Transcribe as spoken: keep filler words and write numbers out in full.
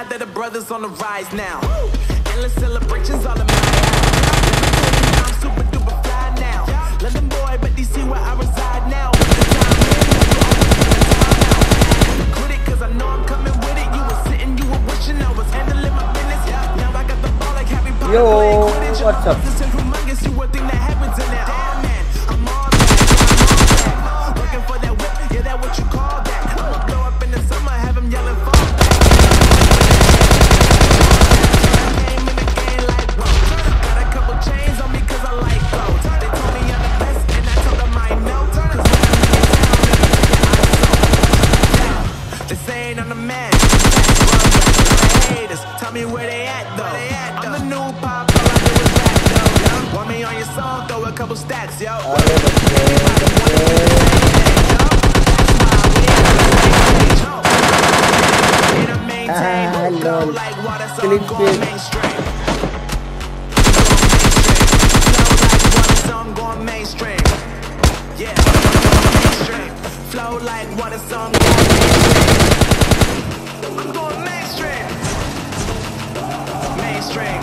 glad that the brothers on the rise now. Endless celebrations all in my house. I'm super duper fly now. London boy, but D C where I reside now. Quit it, cause I know I'm coming with it. You were sitting, you were wishing I was handling my business. Now I got the ball like Harry Potter. Yo, what's up? This is humongous, you would think that happens in there. Oh man, I'm all that, I'm all that. Looking for that whip, yeah, that what you call that. I'ma blow up in the summer, have them yelling for that. Came in the game like whoa. Got a couple chains on me cause I like gold. They told me I'm the best and I told them I know. Cause when I'm in town, this ain't on the man. Haters, tell me where they at though. I'm the new pop, all I do is rap though. Want me on your song, throw a couple stacks, yo. Hello, click it. Yeah, mainstream. Flow like water, song going mainstream. I'm going mainstream. Mainstream.